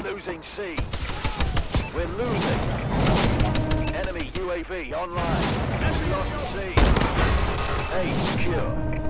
Losing C. We're losing. Enemy UAV online. We lost C. A secure.